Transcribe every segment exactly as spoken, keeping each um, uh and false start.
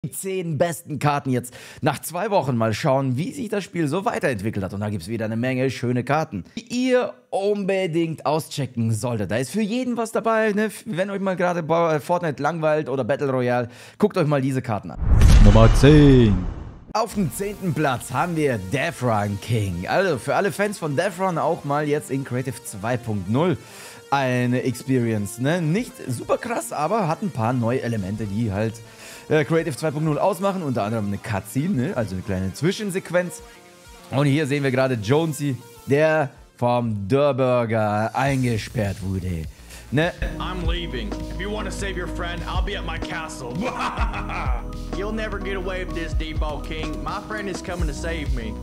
Die zehn besten Karten jetzt nach zwei Wochen mal schauen, wie sich das Spiel so weiterentwickelt hat. Und da gibt es wieder eine Menge schöne Karten, die ihr unbedingt auschecken solltet. Da ist für jeden was dabei, ne? Wenn euch mal gerade Fortnite langweilt oder Battle Royale, guckt euch mal diese Karten an. Nummer zehn. Auf dem zehnten Platz haben wir Death Run King. Also für alle Fans von Death Run auch mal jetzt in Creative zwei Punkt null eine Experience. Ne? Nicht super krass, aber hat ein paar neue Elemente, die halt äh, Creative zwei Punkt null ausmachen. Unter anderem eine Cutscene, ne? Also eine kleine Zwischensequenz. Und hier sehen wir gerade Jonesy, der vom Durrburger eingesperrt wurde. Ne? I'm leaving. If you want to save your friend, I'll be at my castle. You'll never get away with this, Depot King. My friend is coming to save me.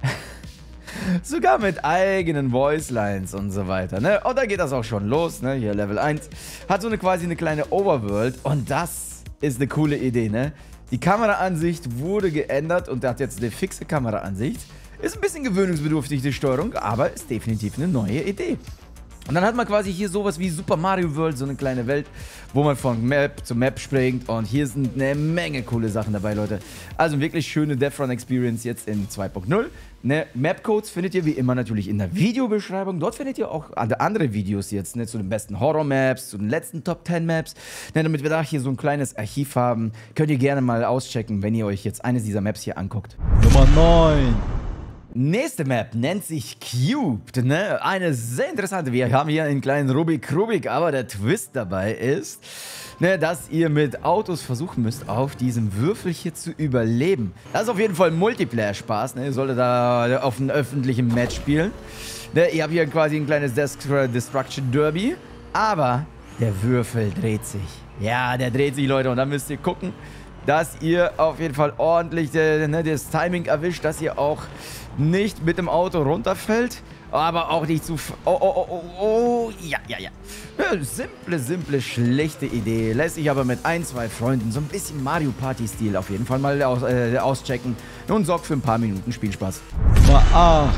Sogar mit eigenen Voicelines und so weiter, ne? Und da geht das auch schon los, ne? Hier Level eins. Hat so eine quasi eine kleine Overworld und das ist eine coole Idee, ne? Die Kameraansicht wurde geändert und hat jetzt eine fixe Kameraansicht. Ist ein bisschen gewöhnungsbedürftig, die Steuerung, aber ist definitiv eine neue Idee. Und dann hat man quasi hier sowas wie Super Mario World, so eine kleine Welt, wo man von Map zu Map springt. Und hier sind eine Menge coole Sachen dabei, Leute. Also wirklich schöne Death Run Experience jetzt in zwei Punkt null. Ne, Map-Codes findet ihr wie immer natürlich in der Videobeschreibung. Dort findet ihr auch andere Videos jetzt, ne, zu den besten Horror-Maps, zu den letzten Top zehn Maps. Ne, damit wir da hier so ein kleines Archiv haben, könnt ihr gerne mal auschecken, wenn ihr euch jetzt eines dieser Maps hier anguckt. Nummer neun. Nächste Map nennt sich Cubed, ne? Eine sehr interessante. Wir haben hier einen kleinen Rubik Rubik, aber der Twist dabei ist, ne, dass ihr mit Autos versuchen müsst, auf diesem Würfel hier zu überleben. Das ist auf jeden Fall Multiplayer-Spaß, ne? Ihr solltet da auf einem öffentlichen Match spielen. Ne, ihr habt hier quasi ein kleines Destruction Derby, aber der Würfel dreht sich. Ja, der dreht sich, Leute, und dann müsst ihr gucken, dass ihr auf jeden Fall ordentlich äh, ne, das Timing erwischt, dass ihr auch nicht mit dem Auto runterfällt, aber auch nicht zu... Oh, oh, oh, oh, oh, ja, ja, ja. ja. Simple, simple, schlechte Idee. Lässt sich aber mit ein, zwei Freunden so ein bisschen Mario Party-Stil auf jeden Fall mal aus, äh, auschecken und sorgt für ein paar Minuten Spielspaß. Nummer acht.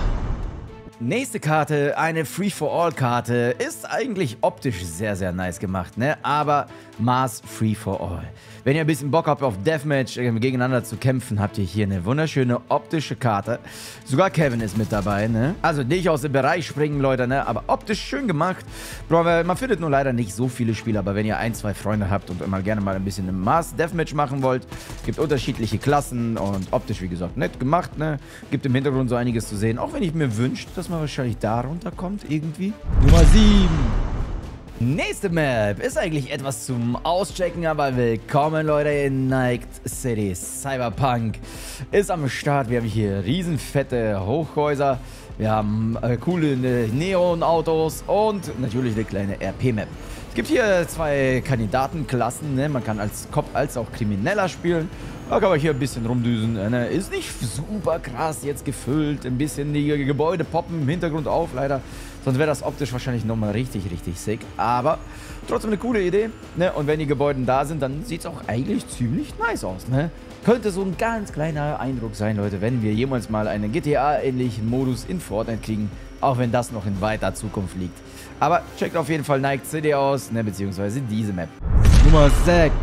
Nächste Karte, eine Free-for-All-Karte, ist eigentlich optisch sehr, sehr nice gemacht, ne? Aber Mars Free-for-All. Wenn ihr ein bisschen Bock habt auf Deathmatch äh, gegeneinander zu kämpfen, habt ihr hier eine wunderschöne optische Karte. Sogar Kevin ist mit dabei, ne? Also nicht aus dem Bereich springen, Leute, ne? Aber optisch schön gemacht. Bro, man findet nur leider nicht so viele Spiele, aber wenn ihr ein, zwei Freunde habt und mal gerne mal ein bisschen ein Mars Deathmatch machen wollt, gibt unterschiedliche Klassen und optisch, wie gesagt, nett gemacht, ne? Gibt im Hintergrund so einiges zu sehen, auch wenn ich mir wünsche, dass man wahrscheinlich da runterkommt, irgendwie. Nummer sieben. Nächste Map ist eigentlich etwas zum Auschecken, aber willkommen, Leute, in Night City. Cyberpunk ist am Start. Wir haben hier riesenfette Hochhäuser, wir haben äh, coole äh, Neon-Autos und natürlich eine kleine R P-Map. Es gibt hier zwei Kandidatenklassen, ne? Man kann als Cop als auch Krimineller spielen. Da kann man hier ein bisschen rumdüsen. Ne? Ist nicht super krass jetzt gefüllt. Ein bisschen die Gebäude poppen im Hintergrund auf, leider. Sonst wäre das optisch wahrscheinlich nochmal richtig, richtig sick. Aber trotzdem eine coole Idee. Ne? Und wenn die Gebäude da sind, dann sieht es auch eigentlich ziemlich nice aus. Ne? Könnte so ein ganz kleiner Eindruck sein, Leute, wenn wir jemals mal einen G T A-ähnlichen Modus in Fortnite kriegen. Auch wenn das noch in weiter Zukunft liegt. Aber checkt auf jeden Fall Night City aus, ne? Beziehungsweise diese Map. Nummer sechs.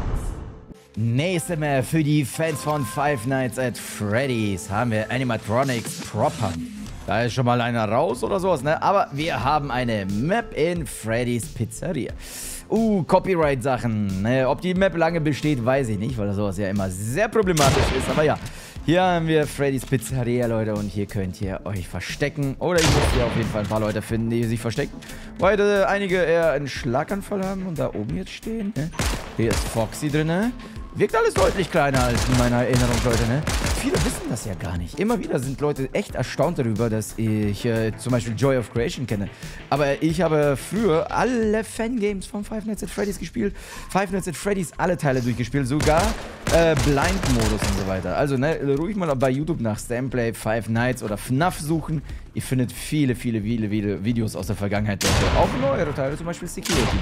Nächste Map für die Fans von Five Nights at Freddy's haben wir Animatronics Proper. Da ist schon mal einer raus oder sowas, ne? Aber wir haben eine Map in Freddy's Pizzeria. Uh, Copyright-Sachen. Ne? Ob die Map lange besteht, weiß ich nicht, weil sowas ja immer sehr problematisch ist. Aber ja, hier haben wir Freddy's Pizzeria, Leute, und hier könnt ihr euch verstecken. Oder ihr müsst hier auf jeden Fall ein paar Leute finden, die sich verstecken. Weil äh, einige eher einen Schlaganfall haben und da oben jetzt stehen. Ne? Hier ist Foxy drin, ne? Wirkt alles deutlich kleiner als in meiner Erinnerung, Leute, ne? Viele wissen das ja gar nicht. Immer wieder sind Leute echt erstaunt darüber, dass ich äh, zum Beispiel Joy of Creation kenne. Aber ich habe früher alle Fangames von Five Nights at Freddy's gespielt. Five Nights at Freddy's alle Teile durchgespielt, sogar äh, Blind-Modus und so weiter. Also, ne, ruhig mal bei YouTube nach Stamplay, Five Nights oder F NAF suchen. Ihr findet viele, viele, viele Videos aus der Vergangenheit, Leute. Auch neuere Teile, zum Beispiel Security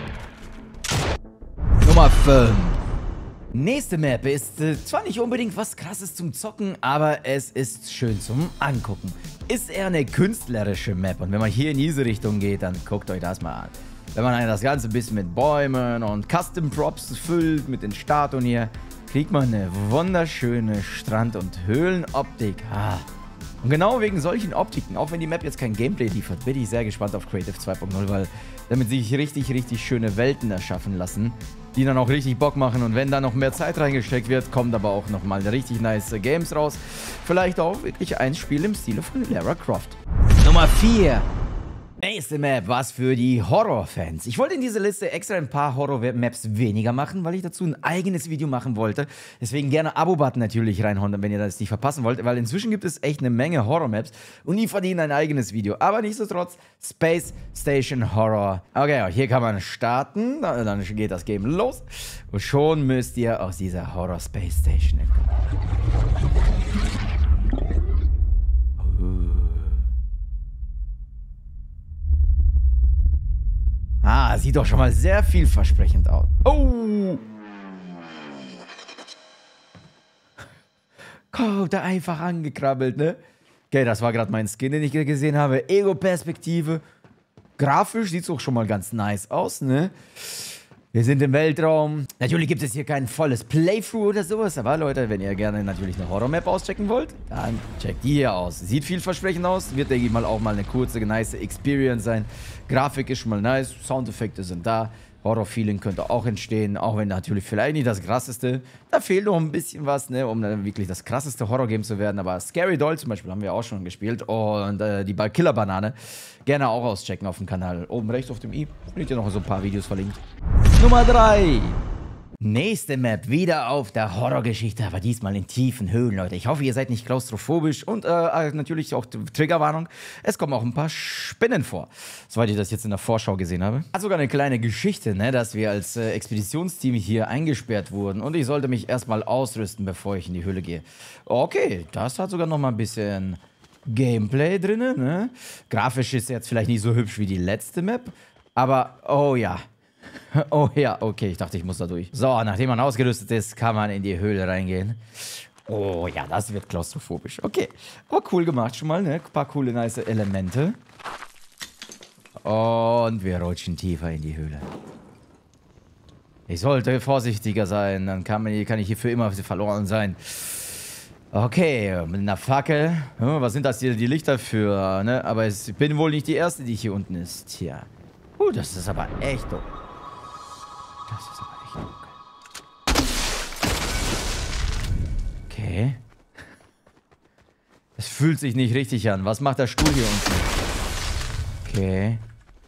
Breach. Nummer fünf. Nächste Map ist äh, zwar nicht unbedingt was Krasses zum Zocken, aber es ist schön zum Angucken. Ist eher eine künstlerische Map und wenn man hier in diese Richtung geht, dann guckt euch das mal an. Wenn man das Ganze ein bisschen mit Bäumen und Custom Props füllt, mit den Statuen hier, kriegt man eine wunderschöne Strand- und Höhlenoptik. Ah. Und genau wegen solchen Optiken, auch wenn die Map jetzt kein Gameplay liefert, bin ich sehr gespannt auf Creative zwei Punkt null, weil damit sich richtig, richtig schöne Welten erschaffen lassen, die dann auch richtig Bock machen. Und wenn da noch mehr Zeit reingesteckt wird, kommt aber auch nochmal richtig nice Games raus. Vielleicht auch wirklich ein Spiel im Stile von Lara Croft. Nummer vier. Nächste Map, was für die Horror-Fans. Ich wollte in dieser Liste extra ein paar Horror-Maps weniger machen, weil ich dazu ein eigenes Video machen wollte. Deswegen gerne Abo-Button natürlich reinhauen, wenn ihr das nicht verpassen wollt, weil inzwischen gibt es echt eine Menge Horror-Maps und die verdienen ein eigenes Video. Aber nichtsdestotrotz, Space Station Horror. Okay, hier kann man starten, dann geht das Game los und schon müsst ihr aus dieser Horror-Space Station entkommen. Ah, sieht doch schon mal sehr vielversprechend aus. Oh! Kommt da einfach angekrabbelt, ne? Okay, das war gerade mein Skin, den ich gesehen habe. Ego-Perspektive. Grafisch sieht es auch schon mal ganz nice aus, ne? Wir sind im Weltraum. Natürlich gibt es hier kein volles Playthrough oder sowas. Aber Leute, wenn ihr gerne natürlich eine Horror-Map auschecken wollt, dann checkt die hier aus. Sieht vielversprechend aus. Wird, denke ich mal, auch mal eine kurze, nice Experience sein. Grafik ist schon mal nice. Soundeffekte sind da. Horror-Feeling könnte auch entstehen. Auch wenn natürlich vielleicht nicht das krasseste. Da fehlt noch ein bisschen was, ne, um dann wirklich das krasseste Horror-Game zu werden. Aber Scary Doll zum Beispiel haben wir auch schon gespielt. Und äh, die Killer-Banane gerne auch auschecken auf dem Kanal. Oben rechts auf dem i findet ihr noch so ein paar Videos verlinkt. Nummer drei. Nächste Map, wieder auf der Horrorgeschichte, aber diesmal in tiefen Höhlen, Leute. Ich hoffe, ihr seid nicht klaustrophobisch und äh, natürlich auch Triggerwarnung. Es kommen auch ein paar Spinnen vor, soweit ich das jetzt in der Vorschau gesehen habe. Hat sogar eine kleine Geschichte, ne, dass wir als äh, Expeditionsteam hier eingesperrt wurden und ich sollte mich erstmal ausrüsten, bevor ich in die Höhle gehe. Okay, das hat sogar noch mal ein bisschen Gameplay drin, ne? Grafisch ist jetzt vielleicht nicht so hübsch wie die letzte Map, aber oh ja. Oh ja, okay, ich dachte, ich muss da durch. So, nachdem man ausgerüstet ist, kann man in die Höhle reingehen. Oh ja, das wird klaustrophobisch. Okay, aber cool gemacht schon mal, ne? Ein paar coole, nice Elemente. Und wir rutschen tiefer in die Höhle. Ich sollte vorsichtiger sein, dann kann, man, kann ich hier für immer verloren sein. Okay, mit einer Fackel. Oh, was sind das hier, die Lichter für, ne? Aber ich bin wohl nicht die Erste, die hier unten ist. Tja. Uh, das ist aber echt doof. Das ist aber echt dunkel. Okay. Es fühlt sich nicht richtig an. Was macht der Stuhl hier unten? Okay.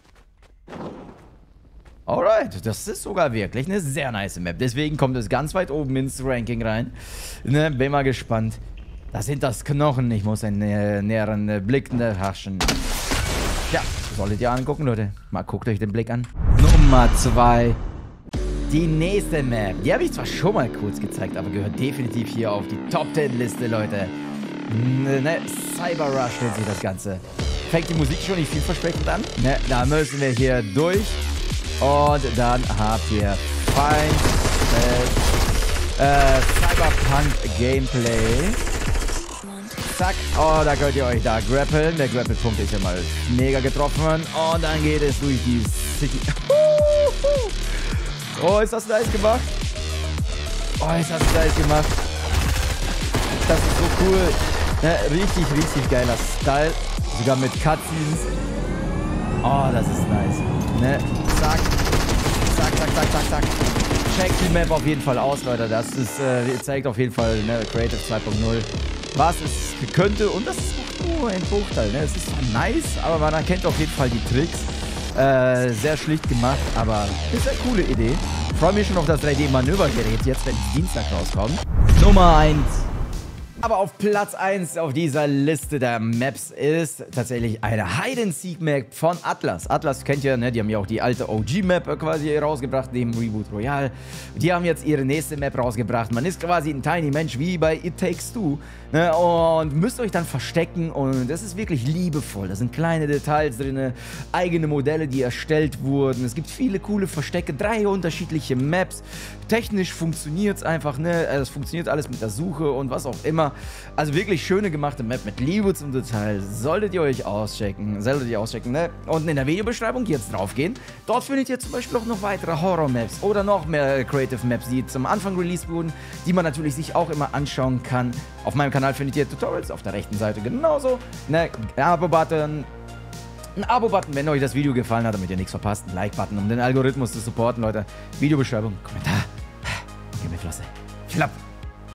Alright, das ist sogar wirklich eine sehr nice Map. Deswegen kommt es ganz weit oben ins Ranking rein. Ne, bin mal gespannt. Da sind das Knochen. Ich muss einen äh, näheren äh, Blick erhaschen. Ja, solltet ihr angucken, Leute. Mal guckt euch den Blick an. Nummer zwei. Die nächste Map, die habe ich zwar schon mal kurz gezeigt, aber gehört definitiv hier auf die Top zehn Liste, Leute. Ne, Cyber Rush nennt sich das Ganze. Fängt die Musik schon nicht vielversprechend an? Ne, da müssen wir hier durch. Und dann habt ihr fein äh, Cyberpunk Gameplay. Zack, oh, da könnt ihr euch da grappeln. Der Grapple-Punkt ist ja mal mega getroffen. Und dann geht es durch die City. Oh, ist das nice gemacht? Oh, ist das nice gemacht? Das ist so cool. Ja, richtig, richtig geiler Style. Sogar mit Cutscenes. Oh, das ist nice. Ne? Zack. Zack, zack, zack, zack, zack. Checkt die Map auf jeden Fall aus, Leute. Das ist, äh, zeigt auf jeden Fall, ne, Creative zwei Punkt null, was es könnte. Und das ist auch nur ein Bruchteil. Ne? Es ist zwar nice, aber man erkennt auf jeden Fall die Tricks. Äh, sehr schlicht gemacht, aber ist eine coole Idee. Freue mich schon auf das drei D-Manövergerät jetzt, wenn es Dienstag rauskommt. Nummer eins. Aber auf Platz eins auf dieser Liste der Maps ist tatsächlich eine Hide-and-Seek-Map von Atlas. Atlas kennt ihr, ne? Die haben ja auch die alte O G-Map quasi rausgebracht, neben Reboot Royale. Die haben jetzt ihre nächste Map rausgebracht. Man ist quasi ein Tiny Mensch, wie bei It Takes Two. Ne? Und müsst euch dann verstecken und das ist wirklich liebevoll. Da sind kleine Details drin, eigene Modelle, die erstellt wurden. Es gibt viele coole Verstecke, drei unterschiedliche Maps. Technisch funktioniert es einfach, ne? Es funktioniert alles mit der Suche und was auch immer. Hammer. Also wirklich schöne gemachte Map mit Liebe zum Detail. Solltet ihr euch auschecken. Solltet ihr auschecken, ne? Unten in der Videobeschreibung jetzt drauf gehen. Dort findet ihr zum Beispiel auch noch weitere Horror-Maps oder noch mehr Creative Maps, die zum Anfang released wurden, die man natürlich sich auch immer anschauen kann. Auf meinem Kanal findet ihr Tutorials auf der rechten Seite genauso. Ne? Abo-Button. Ein Abo-Button, wenn euch das Video gefallen hat, damit ihr nichts verpasst. Ein Like-Button, um den Algorithmus zu supporten, Leute. Videobeschreibung, Kommentar. Gib mir Flosse. Schlapp.